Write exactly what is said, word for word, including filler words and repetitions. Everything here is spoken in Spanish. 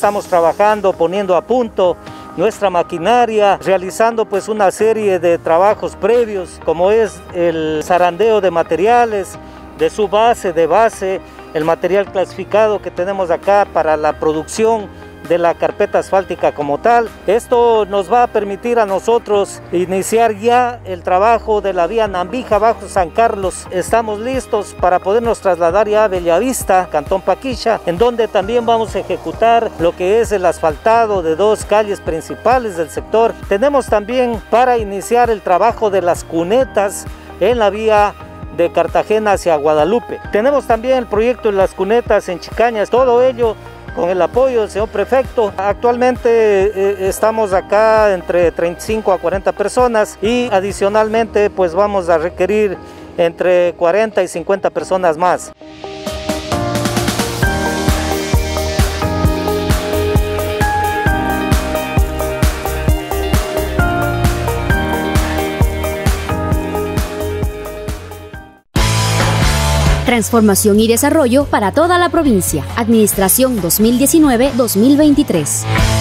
estamos trabajando, poniendo a punto nuestra maquinaria, realizando pues una serie de trabajos previos, como es el zarandeo de materiales, de su base, de base, el material clasificado que tenemos acá para la producción de la carpeta asfáltica como tal. Esto nos va a permitir a nosotros iniciar ya el trabajo de la vía Nambija Bajo San Carlos. Estamos listos para podernos trasladar ya a Bellavista, Cantón Paquicha, en donde también vamos a ejecutar lo que es el asfaltado de dos calles principales del sector. Tenemos también para iniciar el trabajo de las cunetas en la vía de Cartagena hacia Guadalupe. Tenemos también el proyecto de las cunetas en Chicañas, todo ello con el apoyo del señor prefecto. Actualmente eh, estamos acá entre treinta y cinco a cuarenta personas y adicionalmente pues vamos a requerir entre cuarenta y cincuenta personas más. Transformación y desarrollo para toda la provincia. Administración dos mil diecinueve a dos mil veintitrés.